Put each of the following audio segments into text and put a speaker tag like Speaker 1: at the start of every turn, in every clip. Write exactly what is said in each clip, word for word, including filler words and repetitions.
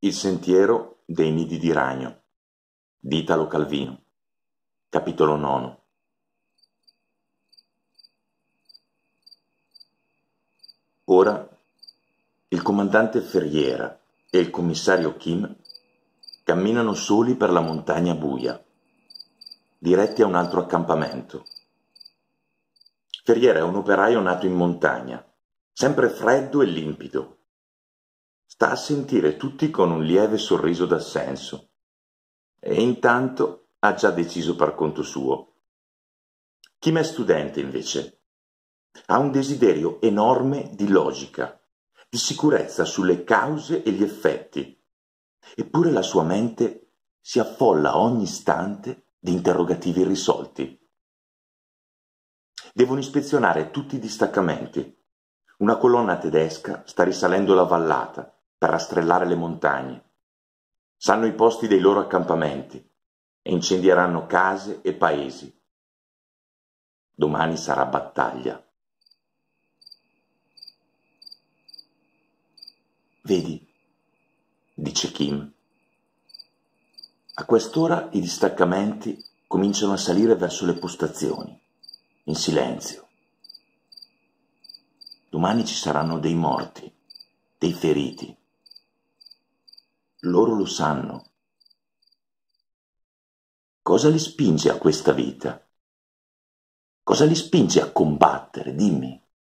Speaker 1: Il sentiero dei nidi di ragno di Italo Calvino, capitolo nono. Ora il comandante Ferriera e il commissario Kim camminano soli per la montagna buia, diretti a un altro accampamento. Ferriera è un operaio nato in montagna, sempre freddo e limpido. Sta a sentire tutti con un lieve sorriso d'assenso e intanto ha già deciso per conto suo. Kim è studente invece. Ha un desiderio enorme di logica, di sicurezza sulle cause e gli effetti. Eppure la sua mente si affolla ogni istante di interrogativi irrisolti. Devono ispezionare tutti i distaccamenti. Una colonna tedesca sta risalendo la vallata per rastrellare le montagne. Sanno i posti dei loro accampamenti e incendieranno case e paesi. Domani sarà battaglia. Vedi, dice Kim. A quest'ora i distaccamenti cominciano a salire verso le postazioni, in silenzio. Domani ci saranno dei morti, dei feriti. Loro lo sanno. Cosa li spinge a questa vita? Cosa li spinge a combattere? Dimmi.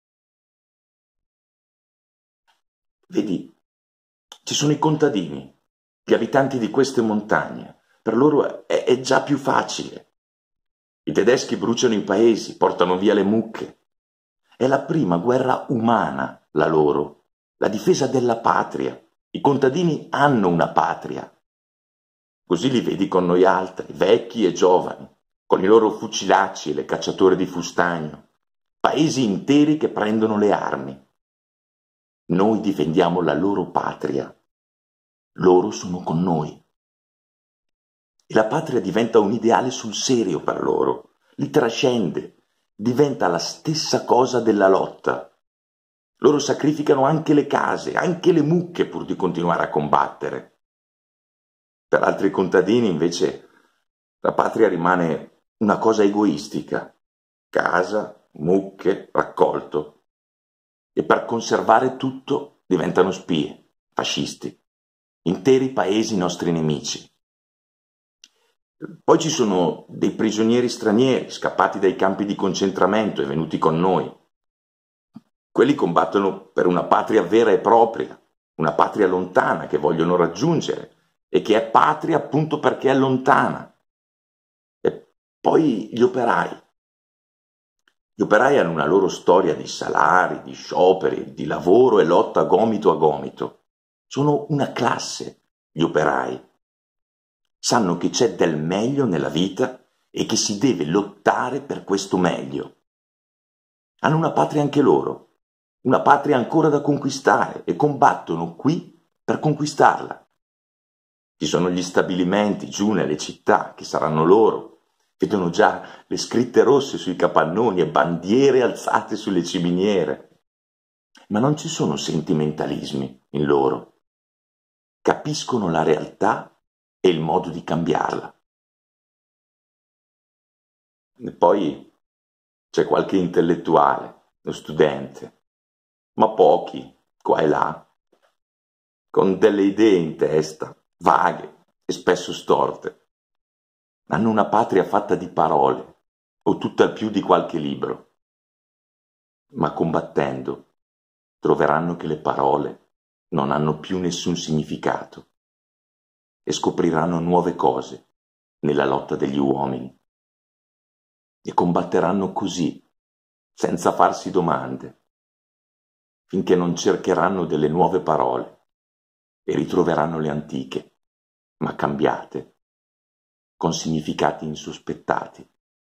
Speaker 1: Vedi, ci sono i contadini, gli abitanti di queste montagne. Per loro è, è già più facile. I tedeschi bruciano i paesi, portano via le mucche. È la prima guerra umana, la loro, la difesa della patria. I contadini hanno una patria. Così li vedi con noi altri, vecchi e giovani, con i loro fucilacci e le cacciatori di fustagno, paesi interi che prendono le armi. Noi difendiamo la loro patria. Loro sono con noi. E la patria diventa un ideale sul serio per loro, li trascende, diventa la stessa cosa della lotta. Loro sacrificano anche le case, anche le mucche pur di continuare a combattere. Per altri contadini, invece, la patria rimane una cosa egoistica. Casa, mucche, raccolto. E per conservare tutto diventano spie, fascisti, interi paesi nostri nemici. Poi ci sono dei prigionieri stranieri scappati dai campi di concentramento e venuti con noi. Quelli combattono per una patria vera e propria, una patria lontana che vogliono raggiungere e che è patria appunto perché è lontana. E poi gli operai. Gli operai hanno una loro storia di salari, di scioperi, di lavoro e lotta gomito a gomito. Sono una classe, gli operai. Sanno che c'è del meglio nella vita e che si deve lottare per questo meglio. Hanno una patria anche loro, una patria ancora da conquistare e combattono qui per conquistarla. Ci sono gli stabilimenti giù nelle città che saranno loro. Vedono già le scritte rosse sui capannoni e bandiere alzate sulle ciminiere. Ma non ci sono sentimentalismi in loro. Capiscono la realtà e il modo di cambiarla. E poi c'è qualche intellettuale, lo studente, ma pochi, qua e là, con delle idee in testa, vaghe e spesso storte. Hanno una patria fatta di parole, o tutt'al più di qualche libro. Ma combattendo troveranno che le parole non hanno più nessun significato e scopriranno nuove cose nella lotta degli uomini. E combatteranno così, senza farsi domande, finché non cercheranno delle nuove parole e ritroveranno le antiche, ma cambiate, con significati insospettati.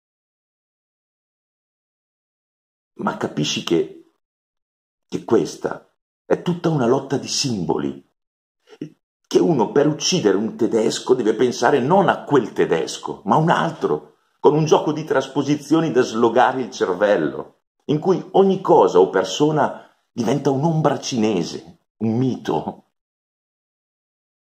Speaker 1: Ma capisci che, che questa è tutta una lotta di simboli, che uno per uccidere un tedesco deve pensare non a quel tedesco, ma a un altro, con un gioco di trasposizioni da slogare il cervello, in cui ogni cosa o persona diventa un'ombra cinese, un mito.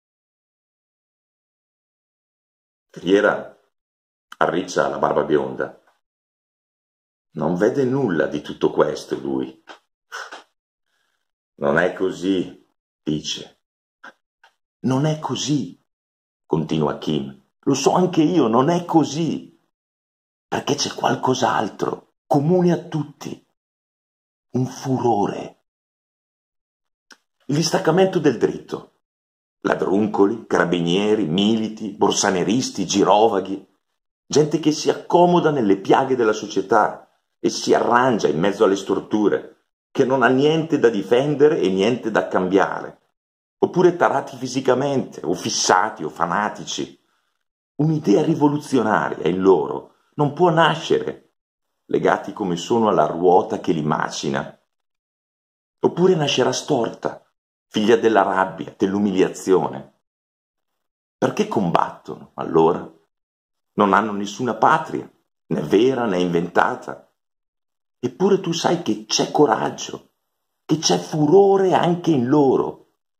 Speaker 1: Ferriera arriccia la barba bionda. Non vede nulla di tutto questo, lui. Non è così, dice. Non è così, continua Kim. Lo so anche io, non è così. Perché c'è qualcos'altro, comune a tutti. Un furore. Il distaccamento del dritto. Ladruncoli, carabinieri, militi, borsaneristi, girovaghi. Gente che si accomoda nelle piaghe della società e si arrangia in mezzo alle storture, che non ha niente da difendere e niente da cambiare. Oppure tarati fisicamente, o fissati, o fanatici. Un'idea rivoluzionaria in loro non può nascere, legati come sono alla ruota che li macina. Oppure nascerà storta, figlia della rabbia, dell'umiliazione. Perché combattono, allora? Non hanno nessuna patria, né vera né inventata. Eppure tu sai che c'è coraggio, che c'è furore anche in loro.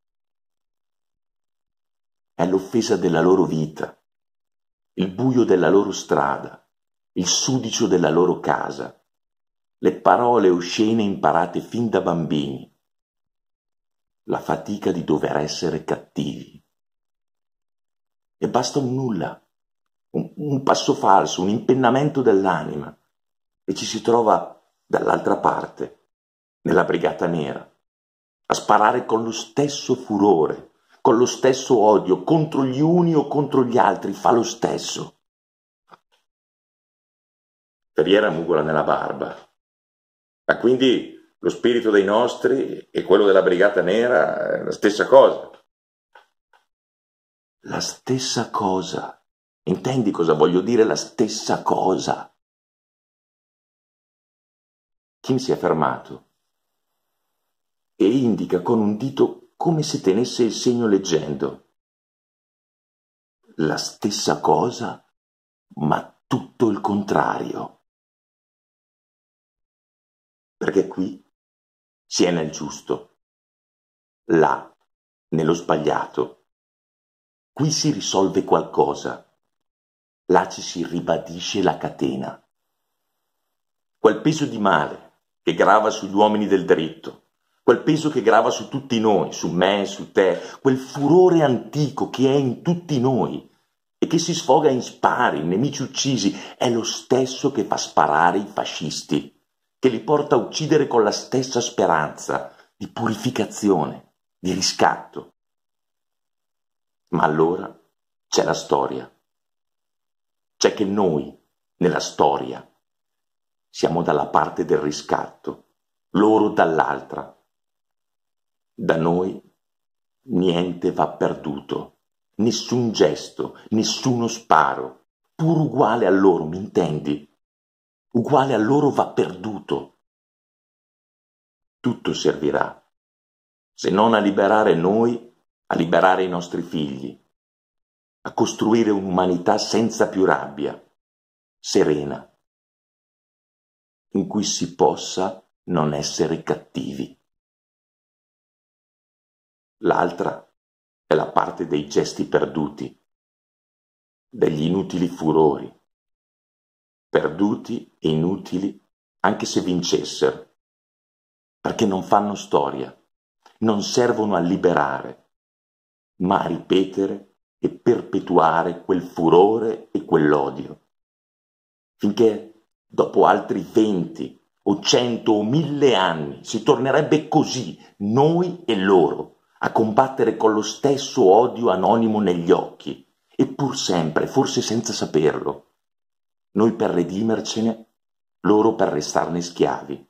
Speaker 1: È l'offesa della loro vita, il buio della loro strada, il sudicio della loro casa, le parole oscene imparate fin da bambini, la fatica di dover essere cattivi. E basta un nulla, un, un passo falso, un impennamento dell'anima, e ci si trova dall'altra parte, nella Brigata Nera, a sparare con lo stesso furore, con lo stesso odio, contro gli uni o contro gli altri, fa lo stesso. Ferriera mugola nella barba. Ma quindi lo spirito dei nostri e quello della Brigata Nera è la stessa cosa? La stessa cosa. Intendi cosa voglio dire? La stessa cosa. Kim si è fermato e indica con un dito come se tenesse il segno leggendo. La stessa cosa, ma tutto il contrario. Perché qui si è nel giusto, là nello sbagliato. Qui si risolve qualcosa, là ci si ribadisce la catena. Quel peso di male che grava sugli uomini del dritto, quel peso che grava su tutti noi, su me, su te, quel furore antico che è in tutti noi e che si sfoga in spari, in nemici uccisi, è lo stesso che fa sparare i fascisti, che li porta a uccidere con la stessa speranza di purificazione, di riscatto. Ma allora c'è la storia. C'è che noi, nella storia, siamo dalla parte del riscatto, loro dall'altra. Da noi niente va perduto, nessun gesto, nessuno sparo, pur uguale a loro, mi intendi? Uguale a loro va perduto. Tutto servirà, se non a liberare noi, a liberare i nostri figli, a costruire un'umanità senza più rabbia, serena, in cui si possa non essere cattivi. L'altra è la parte dei gesti perduti, degli inutili furori, perduti e inutili anche se vincessero, perché non fanno storia, non servono a liberare, ma a ripetere e perpetuare quel furore e quell'odio, finché dopo altri venti o cento o mille anni si tornerebbe così, noi e loro, a combattere con lo stesso odio anonimo negli occhi, e pur sempre, forse senza saperlo, noi per redimercene, loro per restarne schiavi.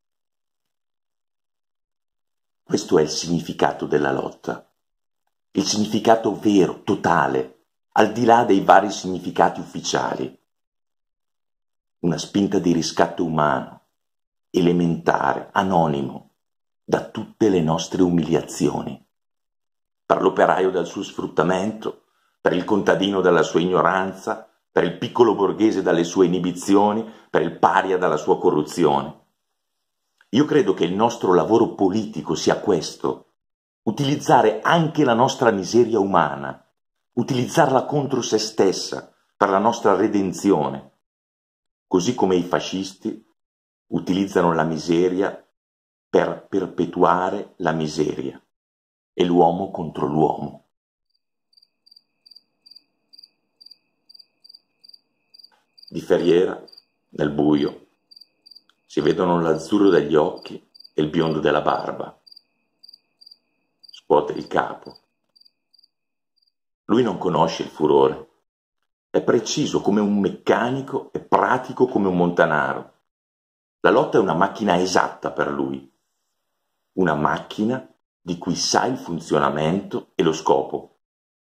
Speaker 1: Questo è il significato della lotta, il significato vero, totale, al di là dei vari significati ufficiali. Una spinta di riscatto umano, elementare, anonimo, da tutte le nostre umiliazioni. Per l'operaio dal suo sfruttamento, per il contadino dalla sua ignoranza, per il piccolo borghese dalle sue inibizioni, per il paria dalla sua corruzione. Io credo che il nostro lavoro politico sia questo, utilizzare anche la nostra miseria umana, utilizzarla contro se stessa, per la nostra redenzione, così come i fascisti utilizzano la miseria per perpetuare la miseria e l'uomo contro l'uomo. Di Ferriera, nel buio, si vedono l'azzurro degli occhi e il biondo della barba. Scuote il capo. Lui non conosce il furore. È preciso come un meccanico e pratico come un montanaro. La lotta è una macchina esatta per lui. Una macchina di cui sa il funzionamento e lo scopo.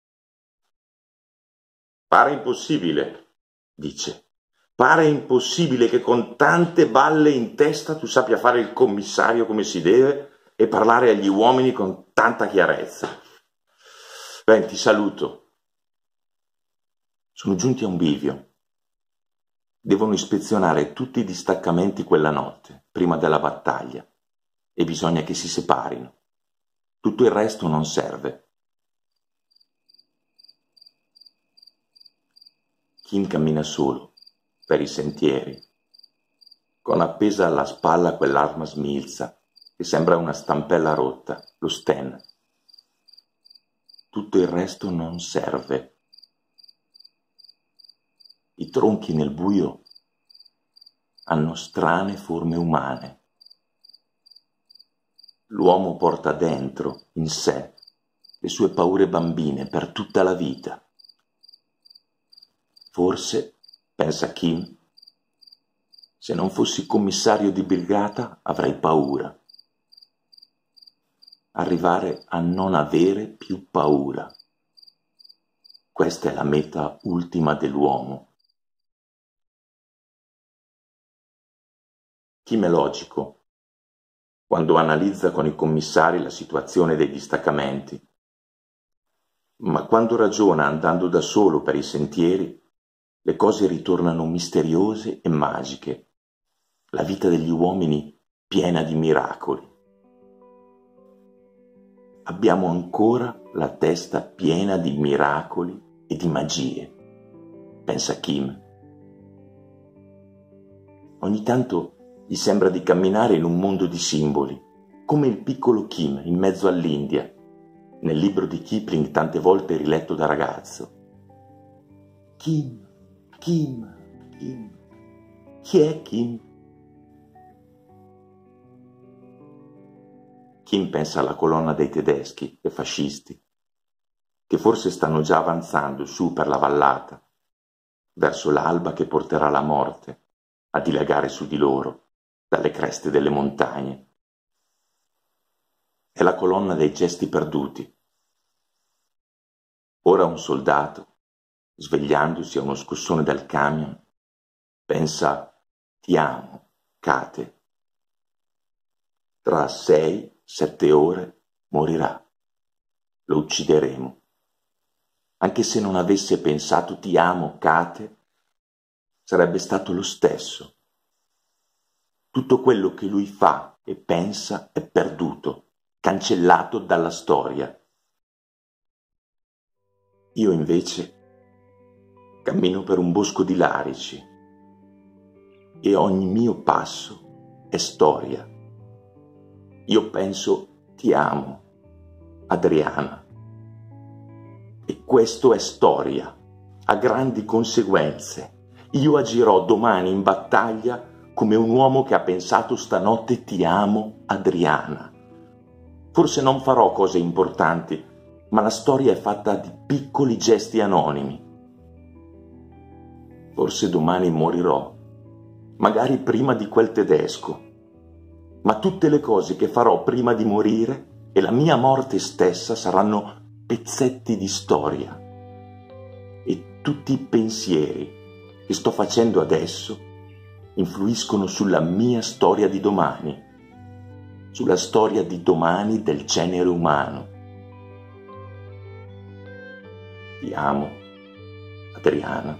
Speaker 1: Pare impossibile, dice. Pare impossibile che con tante balle in testa tu sappia fare il commissario come si deve e parlare agli uomini con tanta chiarezza. Ben, ti saluto. Sono giunti a un bivio. Devono ispezionare tutti i distaccamenti quella notte, prima della battaglia, e bisogna che si separino. Tutto il resto non serve. Kim cammina solo per i sentieri, con appesa alla spalla quell'arma smilza che sembra una stampella rotta, lo Sten. Tutto il resto non serve. I tronchi nel buio hanno strane forme umane. L'uomo porta dentro, in sé, le sue paure bambine per tutta la vita. Forse, pensa Kim, se non fossi commissario di brigata avrei paura. Arrivare a non avere più paura. Questa è la meta ultima dell'uomo. Kim è logico quando analizza con i commissari la situazione dei distaccamenti, ma quando ragiona andando da solo per i sentieri, le cose ritornano misteriose e magiche, la vita degli uomini piena di miracoli. Abbiamo ancora la testa piena di miracoli e di magie, pensa Kim. Ogni tanto gli sembra di camminare in un mondo di simboli, come il piccolo Kim in mezzo all'India, nel libro di Kipling tante volte riletto da ragazzo. Kim, Kim, Kim, chi è Kim? Kim pensa alla colonna dei tedeschi e fascisti, che forse stanno già avanzando su per la vallata, verso l'alba che porterà la morte a dilagare su di loro dalle creste delle montagne. È la colonna dei gesti perduti. Ora un soldato, svegliandosi a uno scossone dal camion, pensa: ti amo, Kate. Tra sei, sette ore morirà. Lo uccideremo. Anche se non avesse pensato ti amo, Kate, sarebbe stato lo stesso. Tutto quello che lui fa e pensa è perduto, cancellato dalla storia. Io invece cammino per un bosco di larici e ogni mio passo è storia. Io penso ti amo, Adriana. E questo è storia, ha grandi conseguenze. Io agirò domani in battaglia come un uomo che ha pensato stanotte ti amo, Adriana. Forse non farò cose importanti, ma la storia è fatta di piccoli gesti anonimi. Forse domani morirò, magari prima di quel tedesco, ma tutte le cose che farò prima di morire e la mia morte stessa saranno pezzetti di storia. E tutti i pensieri che sto facendo adesso influiscono sulla mia storia di domani, sulla storia di domani del genere umano. Ti amo, Adriana.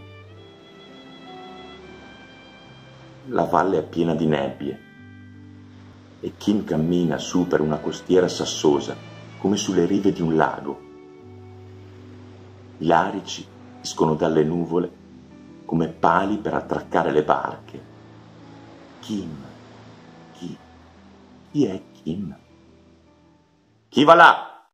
Speaker 1: La valle è piena di nebbie e Kim cammina su per una costiera sassosa, come sulle rive di un lago. I larici escono dalle nuvole come pali per attraccare le barche. Kim, chi? Chi è Kim? Chi va là?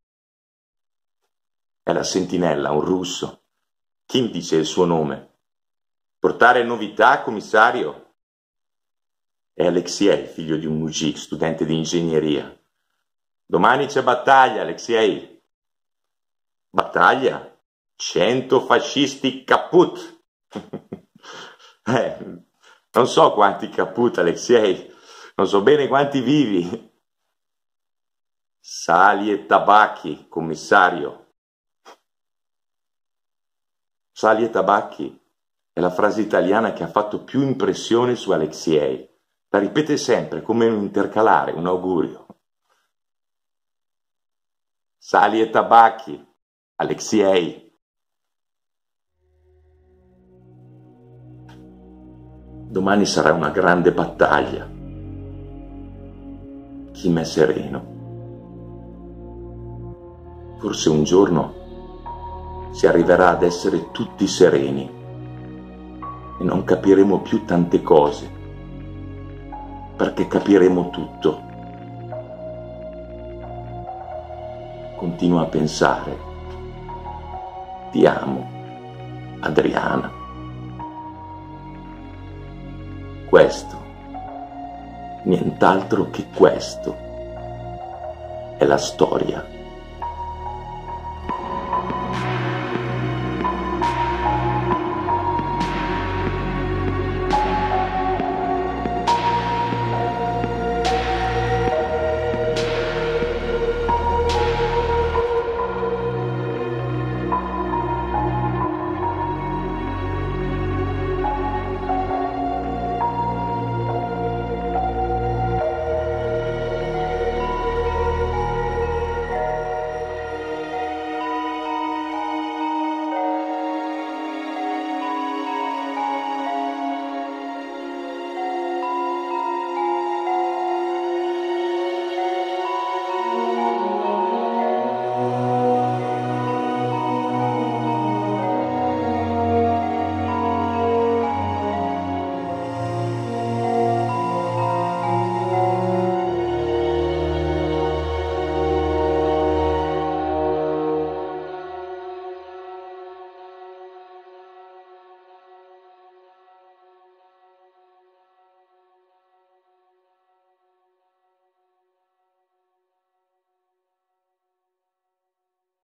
Speaker 1: È la sentinella, un russo. Kim dice il suo nome. Portare novità, commissario? È Alexei, figlio di un mujik, studente di ingegneria. Domani c'è battaglia, Alexei. Battaglia? Cento fascisti caput. eh, non so quanti caput, Alexei. Non so bene quanti vivi. Sali e tabacchi, commissario. Sali e tabacchi è la frase italiana che ha fatto più impressione su Alexei. La ripete sempre come un intercalare, un augurio. Sali e tabacchi, Alexei. Domani sarà una grande battaglia. Kim è sereno. Forse un giorno si arriverà ad essere tutti sereni e non capiremo più tante cose, perché capiremo tutto. Continuo a pensare. Ti amo, Adriana. Questo, nient'altro che questo, è la storia